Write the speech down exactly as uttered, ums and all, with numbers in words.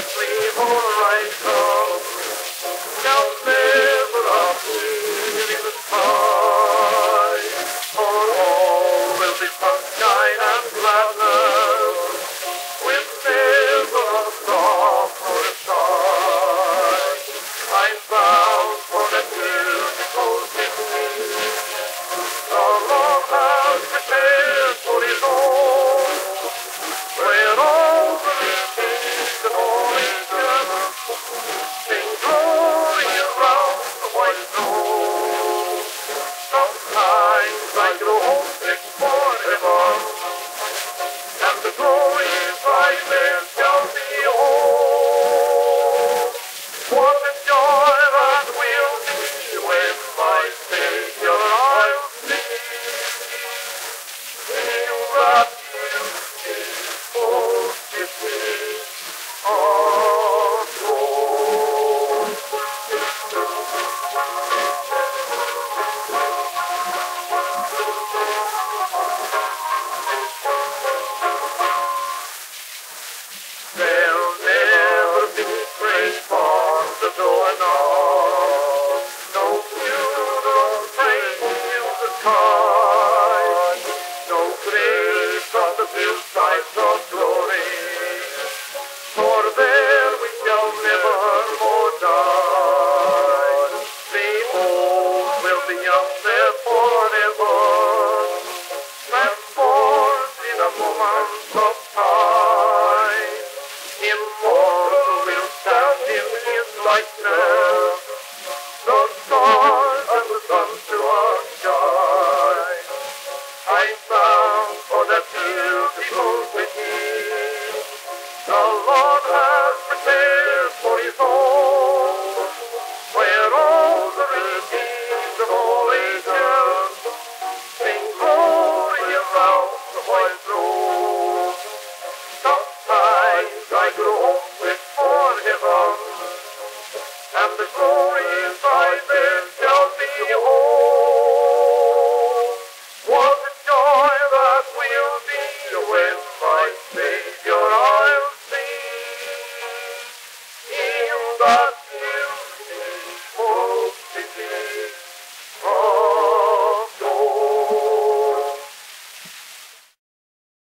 sleep alright come. Now never a fear in the sky, for all will be sunshine and gladness, with never a storm or a sigh. I'm bound for that beautiful city, the Lord has prepared for his own, where all the kings and all nations sing glory around the white throne. Sometimes I grow homesick forever, and the glory I there shall be home. What a joy that will be when my Savior I'll see. Feel that beautiful city of gold. There'll never be praise for the doorknob, no funeral praise in the sky, no grace on the hillsides of glory, for there we shall never more die. The old will be young there forever, transformed in a moment of time. Immortal will stand in his likeness, the stars and the sun to our shine. I'm bound for that beautiful city